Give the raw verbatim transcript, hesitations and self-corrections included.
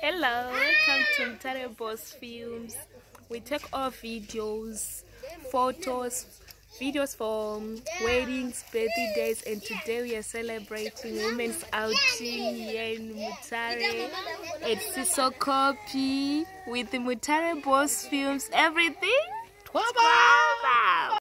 Hello, welcome to Mutare Boss Films. We take all videos, photos, videos from weddings, birthdays, and today we are celebrating Women's Outing here in Mutare at Sisokopi with Mutare Boss Films. Everything Twaba!